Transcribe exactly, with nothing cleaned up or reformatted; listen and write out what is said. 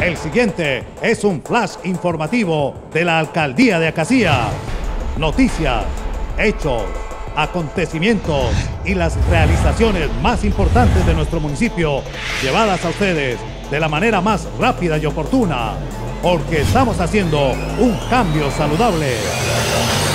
El siguiente es un flash informativo de la Alcaldía de Acacía. Noticias, hechos, acontecimientos y las realizaciones más importantes de nuestro municipio, llevadas a ustedes de la manera más rápida y oportuna, porque estamos haciendo un cambio saludable.